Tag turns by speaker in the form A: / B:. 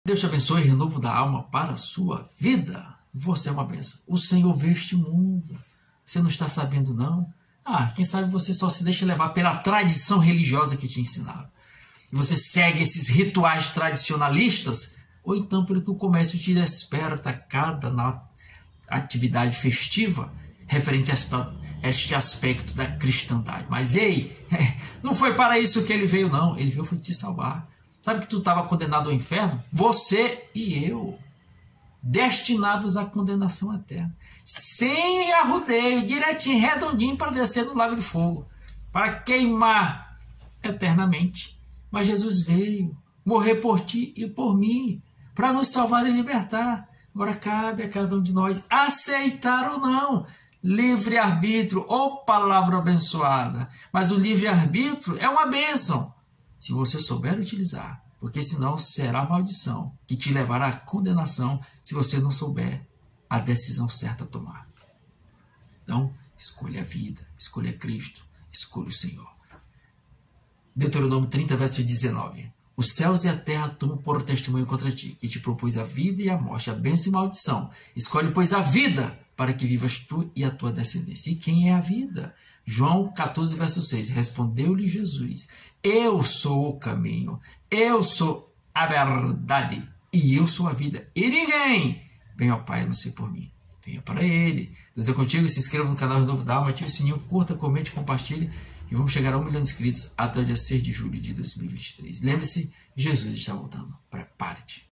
A: Deus te abençoe, renovo da alma para a sua vida. Você é uma bênção. O Senhor vê este mundo. Você não está sabendo, não? Quem sabe você só se deixa levar pela tradição religiosa que te ensinaram. E você segue esses rituais tradicionalistas, ou então pelo que o comércio te desperta a cada atividade festiva referente a este aspecto da cristandade. Mas ei, não foi para isso que ele veio, não. Ele veio foi te salvar. Sabe que tu estava condenado ao inferno? Você e eu, destinados à condenação eterna. Sem arrudeio, direitinho, redondinho, para descer no lago de fogo, para queimar eternamente. Mas Jesus veio morrer por ti e por mim, para nos salvar e libertar. Agora cabe a cada um de nós aceitar ou não. Livre-arbítrio, ou palavra abençoada. Mas o livre-arbítrio é uma bênção, se você souber utilizar. Porque senão será maldição, que te levará à condenação, se você não souber a decisão certa a tomar. Então, escolha a vida, escolha Cristo, escolha o Senhor. Deuteronômio 30, verso 19. Os céus e a terra tomam por testemunho contra ti, que te propus a vida e a morte, a bênção e maldição. Escolhe, pois, a vida, para que vivas tu e a tua descendência. E quem é a vida? João 14, verso 6. Respondeu-lhe Jesus: eu sou o caminho, eu sou a verdade, e eu sou a vida. E ninguém vem ao Pai a não ser por mim. Venha para Ele. Deus é contigo. Se inscreva no canal Renovo da Alma, ative o sininho, curta, comente, compartilhe. E vamos chegar a 1 milhão de inscritos até o dia 6 de julho de 2023. Lembre-se, Jesus está voltando. Prepare-te.